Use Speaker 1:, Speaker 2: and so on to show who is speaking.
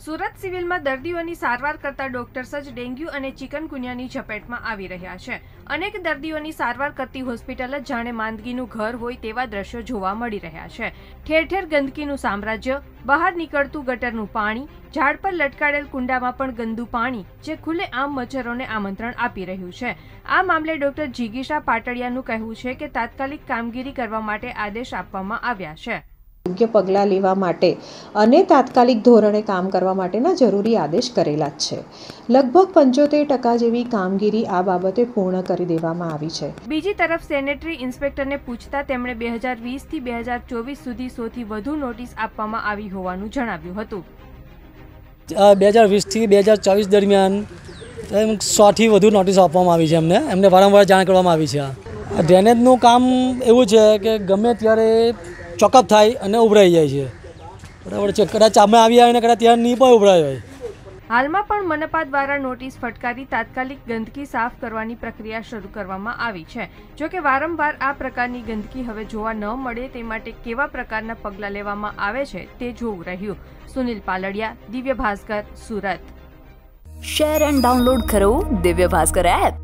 Speaker 1: સુરત સિવિલમાં દર્દીઓની સારવાર કરતા ડોક્ટર્સ જ ડેન્ગ્યુ અને ચિકનગુનિયાની ઝપેટમાં આવી રહ્યા છે। અનેક દર્દીઓની સારવાર કરતી હોસ્પિટલ જ જાણે માંદગીનું ઘર હોય તેવા દ્રશ્યો જોવા મળી રહ્યા છે। ઠેર ઠેર ગંદકીનું સામ્રાજ્ય, બહાર નીકળતું ગટરનું પાણી, ઝાડ પર લટકાડેલ કુંડામાં પણ ગંદુ પાણી જે ખુલ્લેઆમ મચ્છરોને આમંત્રણ આપી રહ્યું છે। આ મામલે ડોક્ટર જીગીશા પાટડિયાનું કહેવું છે કે તાત્કાલિક કામગીરી કરવા માટે આદેશ આપવામાં આવ્યા છે।
Speaker 2: યોગ્ય પગલાં લેવા માટે અને તાત્કાલિક ધોરણે કામ કરવા માટેના જરૂરી આદેશ કરેલા જ છે। લગભગ 75% જેવી કામગીરી આ બાબતે પૂર્ણ કરી દેવામાં આવી છે।
Speaker 1: બીજી તરફ સેનેટરી ઇન્સ્પેક્ટરને પૂછતા તેમણે 2020 થી 2024 સુધી 100 થી વધુ નોટિસ આપવામાં આવી હોવાનું જણાવ્યું હતું।
Speaker 3: 2020 થી 2024 દરમિયાન 100 થી વધુ નોટિસ આપવામાં આવી છે। એમને વારંવાર જાણ કરવામાં આવી છે। આ ડ્રેનેજનું કામ એવું છે કે ગમે ત્યારે ચોકઅપ થાય અને ઉભરાઈ જાય છે, બરાબર છે। કદાચ અમે આવ્યા હોય ને કદાચ ત્યાં નહીં પણ ઉભરાય હોય।
Speaker 1: હાલમાં પણ મનપા દ્વારા નોટિસ ફટકારી તાત્કાલિક ગંદકી સાફ કરવાની પ્રક્રિયા શરૂ કરવામાં આવી છે। જો કે વારંવાર આ પ્રકારની ગંદકી હવે જોવા ન મળે તે માટે કેવા પ્રકારના પગલાં લેવામાં આવે છે તે જોવું રહ્યું। Sunil Paldiya, Divya Bhaskar, Surat.
Speaker 4: Share and download કરો દિવ્ય ભાસ્કર એપ।